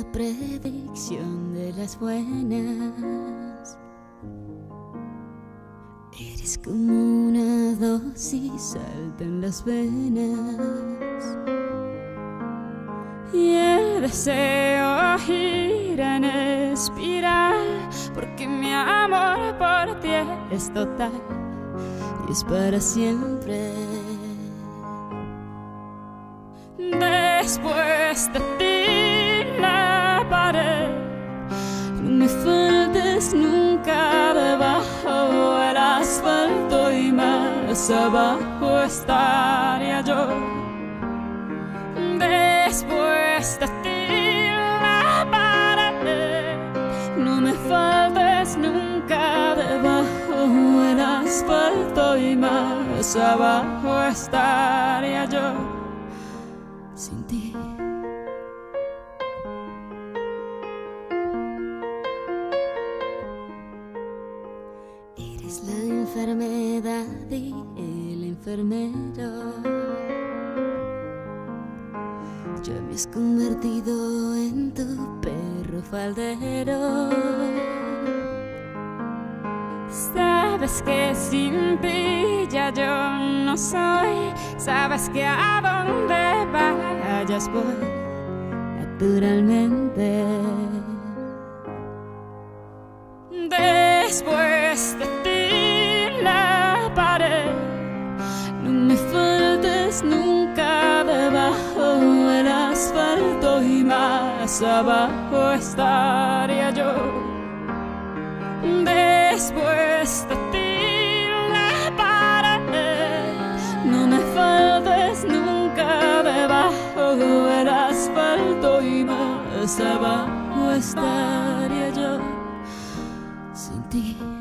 predicción de las buenas. Eres como una dosis alta en las venas, y el deseo gira en espiral, porque mi amor por ti es total y es para siempre. Después de ti la pared, no me faltes nunca debajo del asfalto, y más abajo estaría yo. Después de ti la pared, no me faltes nunca debajo del asfalto, y más abajo estaría yo sin ti. Eres la enfermedad y el enfermero. Ya me has convertido en tu perro faldero. Sabes que sin ti ya yo no soy. Sabes que a donde vayas voy naturalmente. Después de ti la pared, no me faltes nunca debajo del asfalto, y más abajo estaría yo. Después de ti la pared, no me faltes nunca debajo del asfalto, y más abajo estaría yo sin ti.